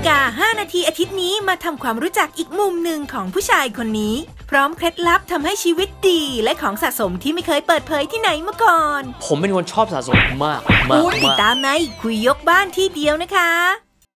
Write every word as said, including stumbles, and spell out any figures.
ฬิกาห้านาทีอาทิตย์นี้มาทำความรู้จักอีกมุมหนึ่งของผู้ชายคนนี้พร้อมเคล็ดลับทำให้ชีวิตดีและของสะสมที่ไม่เคยเปิดเผยที่ไหนมาก่อนผมเป็นคนชอบสะสมมากมากติดตามในคุยยกบ้านที่เดียวนะคะ